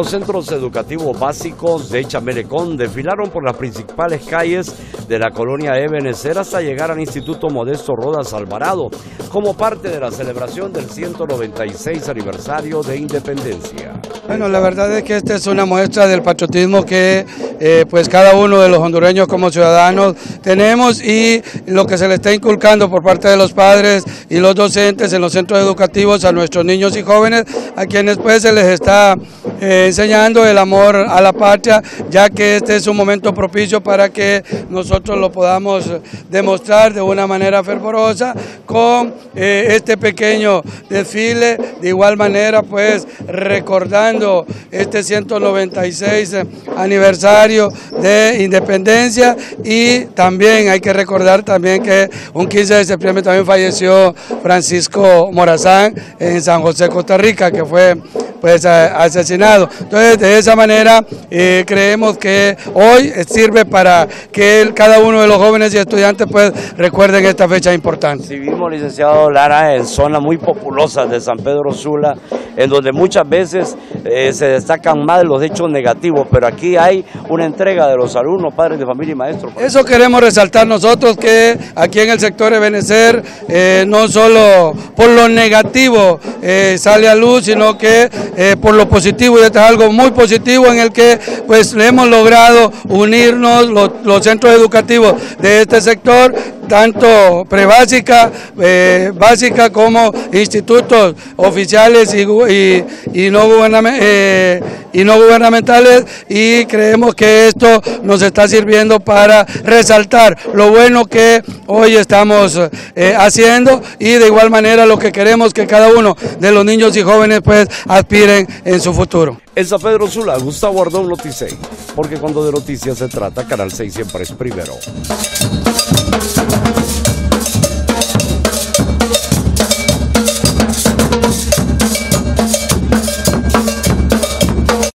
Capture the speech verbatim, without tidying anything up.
los centros educativos básicos de Chamelecón desfilaron por las principales calles de la colonia Ebenezer hasta llegar al Instituto Modesto Rodas Alvarado, como parte de la celebración del ciento noventa y seis aniversario de Independencia. Bueno, la verdad es que esta es una muestra del patriotismo que eh, pues cada uno de los hondureños como ciudadanos tenemos, y lo que se le está inculcando por parte de los padres y los docentes en los centros educativos a nuestros niños y jóvenes, a quienes pues se les está eh, enseñando el amor a la patria, ya que este es un momento propicio para que nosotros lo podamos demostrar de una manera fervorosa con eh, este pequeño desfile, de igual manera pues recordando este ciento noventa y seis aniversario de Independencia. Y también hay que recordar también que un quince de septiembre también falleció Francisco Morazán en San José, Costa Rica, que fue pues asesinado. Entonces de esa manera eh, creemos que hoy sirve para que el, cada uno de los jóvenes y estudiantes pues recuerden esta fecha importante. Si vimos, licenciado Lara, en zonas muy populosas de San Pedro Sula, en donde muchas veces eh, se destacan más los hechos negativos, pero aquí hay una entrega de los alumnos, padres de familia y maestros. Eso queremos resaltar nosotros, que aquí en el sector Ebenezer eh, no solo por lo negativo eh, sale a luz, sino que eh, por lo positivo, y esto es algo muy positivo en el que pues hemos logrado unirnos los, los centros educativos de este sector, tanto prebásica, eh, básica como institutos oficiales y, y, y, no eh, y no gubernamentales, y creemos que esto nos está sirviendo para resaltar lo bueno que hoy estamos eh, haciendo, y de igual manera lo que queremos que cada uno de los niños y jóvenes pues aspiren en su futuro. En San Pedro Sula, Gustavo Ardón, Notiseis, porque cuando de noticias se trata, Canal seis siempre es primero.